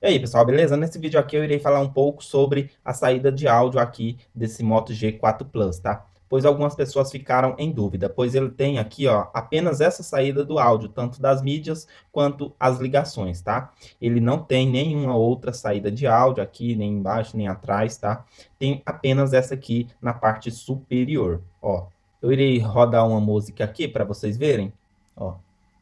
E aí, pessoal, beleza? Nesse vídeo aqui eu irei falar um pouco sobre a saída de áudio aqui desse Moto G4 Plus, tá? Pois algumas pessoas ficaram em dúvida, pois ele tem aqui, ó, apenas essa saída do áudio, tanto das mídias quanto as ligações, tá? Ele não tem nenhuma outra saída de áudio aqui, nem embaixo, nem atrás, tá? Tem apenas essa aqui na parte superior, ó. Eu irei rodar uma música aqui para vocês verem, ó.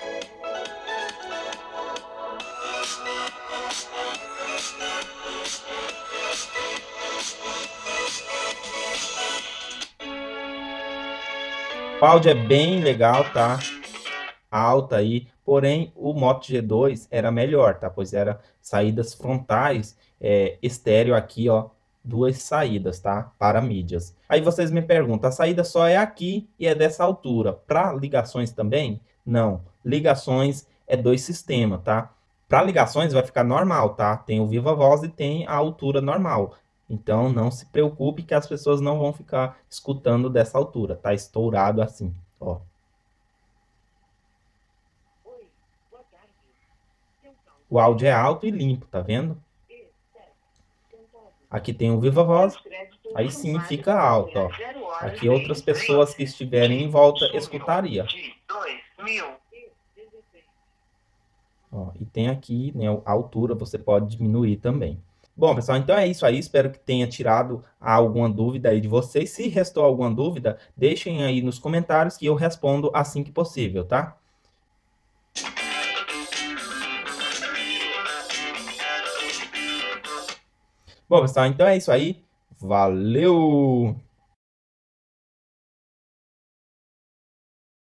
O áudio é bem legal, tá? Alta aí, porém o Moto G2 era melhor, tá? Pois era saídas frontais, estéreo aqui, ó, duas saídas, tá? Para mídias. Aí vocês me perguntam, a saída só é aqui e é dessa altura. Para ligações também? Não. Ligações é dois sistemas, tá? Para ligações vai ficar normal, tá? Tem o Viva Voz e tem a altura normal. Então não se preocupe que as pessoas não vão ficar escutando dessa altura, tá? Estourado assim, ó. O áudio é alto e limpo, tá vendo? Aqui tem o Viva Voz, aí sim fica alto, ó. Aqui outras pessoas que estiverem em volta escutaria. Ó, e tem aqui, né, a altura, você pode diminuir também. Bom, pessoal, então é isso aí. Espero que tenha tirado alguma dúvida aí de vocês. Se restou alguma dúvida, deixem aí nos comentários que eu respondo assim que possível, tá? Bom, pessoal, então é isso aí. Valeu!